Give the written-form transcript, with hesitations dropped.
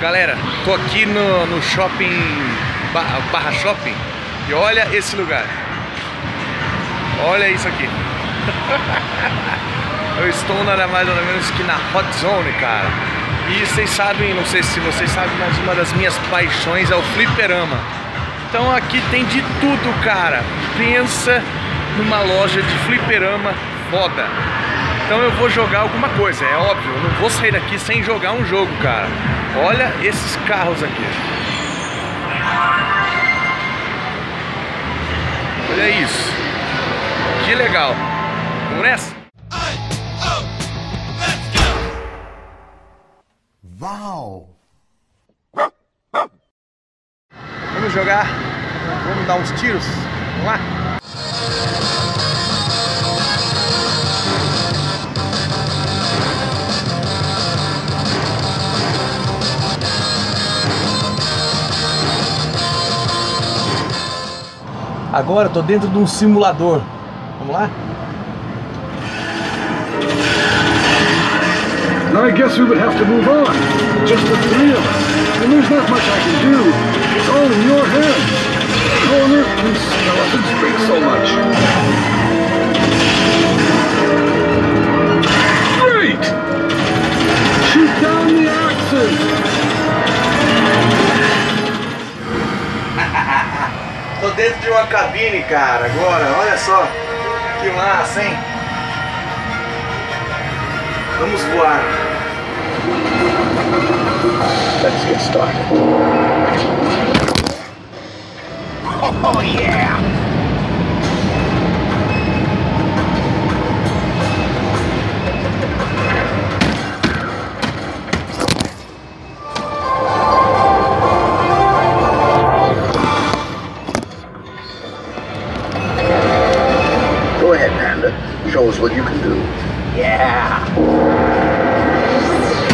Galera, tô aqui no shopping, Barra Shopping, e olha esse lugar. Olha isso aqui. Eu estou nada mais ou menos que na Hot Zone, cara. E vocês sabem, não sei se vocês sabem, mas uma das minhas paixões é o fliperama. Então aqui tem de tudo, cara. Pensa numa loja de fliperama foda. Então eu vou jogar alguma coisa, é óbvio. Eu não vou sair daqui sem jogar um jogo, cara. Olha esses carros aqui. Olha isso. Que legal. Vamos nessa? Uau! Vamos jogar. Vamos dar uns tiros. Vamos lá? Agora eu tô dentro de um simulador. Vamos lá? Now I guess we would have to move on. Just the three of us. And there's not much I can do. It's all in your hands. How on earth can skeletons drink so much? Great! Shoot down the axes! Tô dentro de uma cabine, cara, agora, olha só. Que massa, hein? Vamos voar. Let's get started. Oh yeah! Go ahead, Panda. Show us what you can do. Yeah!